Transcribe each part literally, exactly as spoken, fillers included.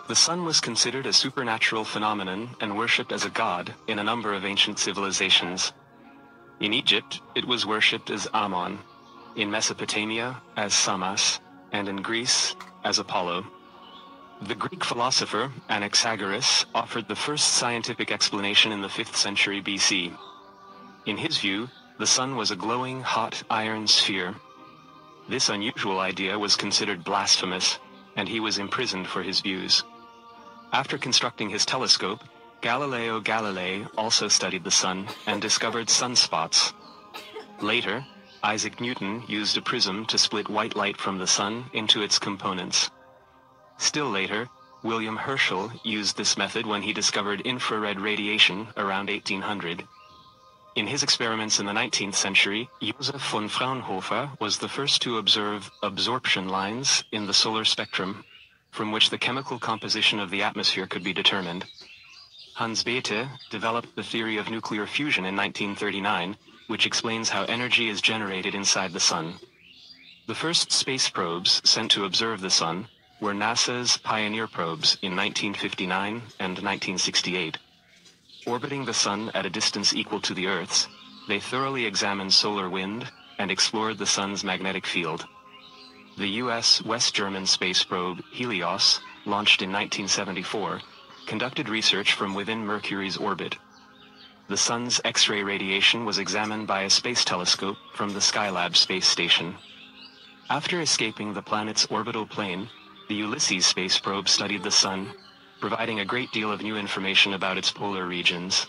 The sun was considered a supernatural phenomenon and worshipped as a god in a number of ancient civilizations. In Egypt, it was worshipped as Ammon, in Mesopotamia as Samas, and in Greece as Apollo. The Greek philosopher Anaxagoras offered the first scientific explanation in the fifth century B C. In his view, the sun was a glowing, hot iron sphere. This unusual idea was considered blasphemous, and he was imprisoned for his views. After constructing his telescope, Galileo Galilei also studied the sun and discovered sunspots. Later, Isaac Newton used a prism to split white light from the sun into its components. Still later, William Herschel used this method when he discovered infrared radiation around eighteen hundred. In his experiments in the nineteenth century, Joseph von Fraunhofer was the first to observe absorption lines in the solar spectrum, from which the chemical composition of the atmosphere could be determined. Hans Bethe developed the theory of nuclear fusion in nineteen thirty-nine, which explains how energy is generated inside the sun. The first space probes sent to observe the sun were NASA's Pioneer probes in nineteen fifty-nine and nineteen sixty-eight. Orbiting the sun at a distance equal to the Earth's, they thoroughly examined solar wind and explored the sun's magnetic field. The U S West German space probe Helios, launched in nineteen seventy-four, conducted research from within Mercury's orbit. The sun's X-ray radiation was examined by a space telescope from the Skylab space station. After escaping the planet's orbital plane, the Ulysses space probe studied the sun, providing a great deal of new information about its polar regions.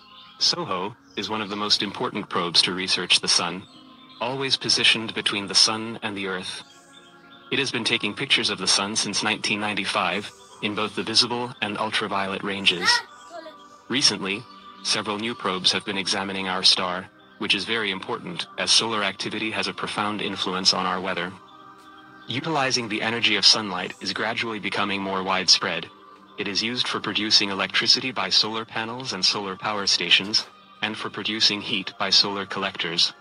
SOHO is one of the most important probes to research the sun, always positioned between the sun and the Earth. It has been taking pictures of the sun since nineteen ninety-five in both the visible and ultraviolet ranges. Recently, several new probes have been examining our star, which is very important as solar activity has a profound influence on our weather. Utilizing the energy of sunlight is gradually becoming more widespread. It is used for producing electricity by solar panels and solar power stations, and for producing heat by solar collectors.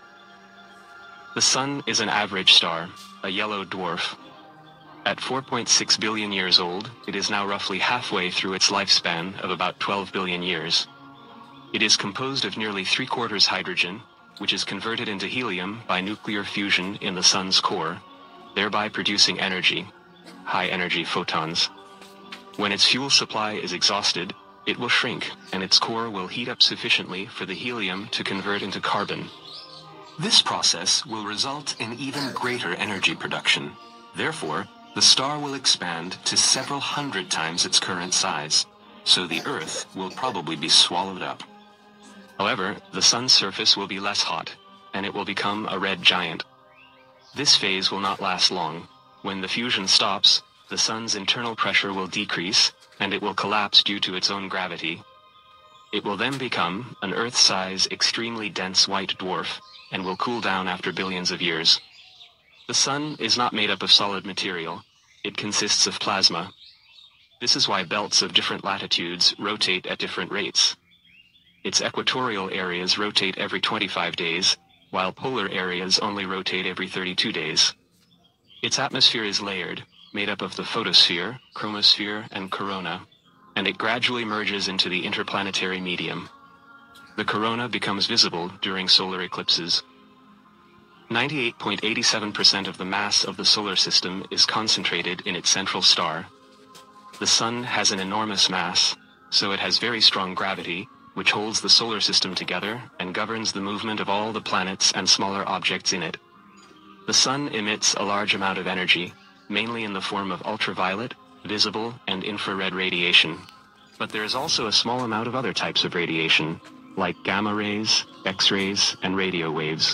The sun is an average star, a yellow dwarf. At four point six billion years old, it is now roughly halfway through its lifespan of about twelve billion years. It is composed of nearly three-quarters hydrogen, which is converted into helium by nuclear fusion in the sun's core, thereby producing energy, high-energy photons. When its fuel supply is exhausted, it will shrink, and its core will heat up sufficiently for the helium to convert into carbon. This process will result in even greater energy production. Therefore, the star will expand to several hundred times its current size, so the Earth will probably be swallowed up. However, the sun's surface will be less hot, and it will become a red giant. This phase will not last long. When the fusion stops, the sun's internal pressure will decrease, and it will collapse due to its own gravity. It will then become an Earth-size, extremely dense white dwarf, and will cool down after billions of years. The sun is not made up of solid material. It consists of plasma. This is why belts of different latitudes rotate at different rates. Its equatorial areas rotate every twenty-five days, while polar areas only rotate every thirty-two days. Its atmosphere is layered, made up of the photosphere, chromosphere, and corona, and it gradually merges into the interplanetary medium. The corona becomes visible during solar eclipses. ninety-eight point eight seven percent of the mass of the solar system is concentrated in its central star. The sun has an enormous mass, so it has very strong gravity, which holds the solar system together and governs the movement of all the planets and smaller objects in it. The sun emits a large amount of energy, mainly in the form of ultraviolet, visible, and infrared radiation. But there is also a small amount of other types of radiation, like gamma rays, X-rays, and radio waves.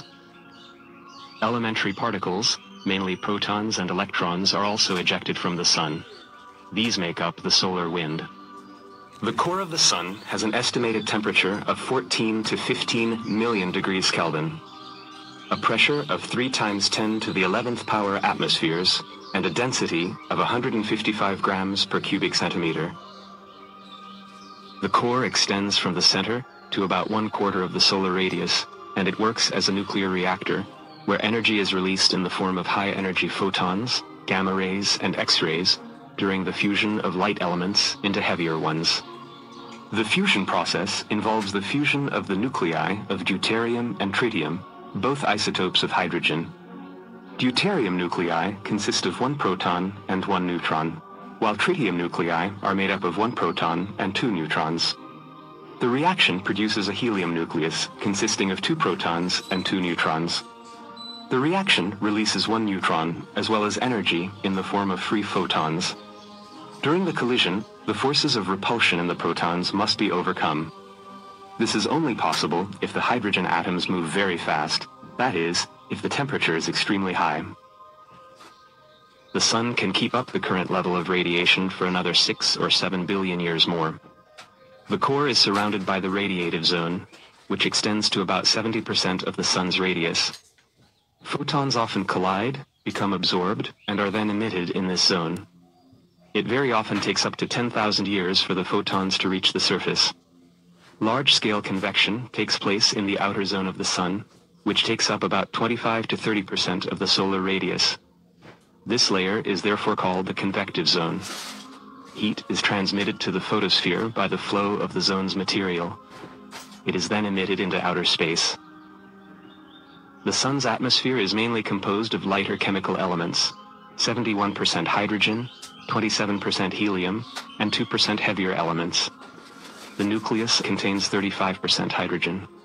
Elementary particles, mainly protons and electrons, are also ejected from the sun. These make up the solar wind. The core of the sun has an estimated temperature of fourteen to fifteen million degrees Kelvin, a pressure of three times ten to the eleventh power atmospheres, and a density of one hundred fifty-five grams per cubic centimeter. The core extends from the center to about one quarter of the solar radius, and it works as a nuclear reactor, where energy is released in the form of high-energy photons, gamma rays, and X-rays, during the fusion of light elements into heavier ones. The fusion process involves the fusion of the nuclei of deuterium and tritium, both isotopes of hydrogen. Deuterium nuclei consist of one proton and one neutron, while tritium nuclei are made up of one proton and two neutrons. The reaction produces a helium nucleus consisting of two protons and two neutrons. The reaction releases one neutron as well as energy in the form of free photons. During the collision, the forces of repulsion in the protons must be overcome. This is only possible if the hydrogen atoms move very fast, that is, if the temperature is extremely high. The Sun can keep up the current level of radiation for another six or seven billion years more. The core is surrounded by the radiative zone, which extends to about seventy percent of the Sun's radius. Photons often collide, become absorbed, and are then emitted in this zone. It very often takes up to ten thousand years for the photons to reach the surface. Large-scale convection takes place in the outer zone of the Sun, which takes up about twenty-five to thirty percent of the solar radius. This layer is therefore called the convective zone. Heat is transmitted to the photosphere by the flow of the zone's material. It is then emitted into outer space. The Sun's atmosphere is mainly composed of lighter chemical elements, seventy-one percent hydrogen, twenty-seven percent helium, and two percent heavier elements. The nucleus contains thirty-five percent hydrogen.